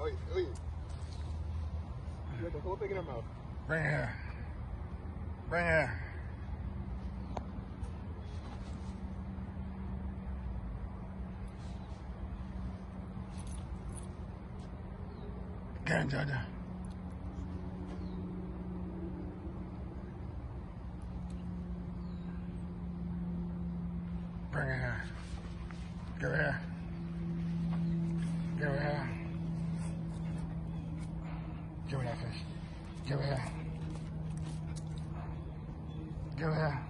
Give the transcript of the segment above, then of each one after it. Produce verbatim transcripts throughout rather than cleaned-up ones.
Oh, yeah. Oh, yeah. You got the whole thing in her mouth. Bring it here. Bring it here. Get him, Georgia. Bring it here. Give it here. Give it here. Give me that fish. Give it here. Give it here.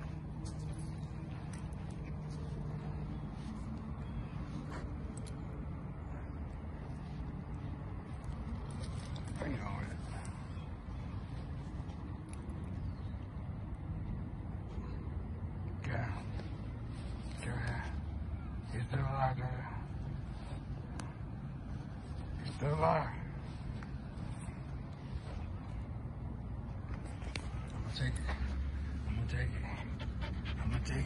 Bring it on. Yeah. Give it here. He's still alive, Georgia. He's still alive. I'm gonna take it. I'm gonna take it. I'm gonna take it.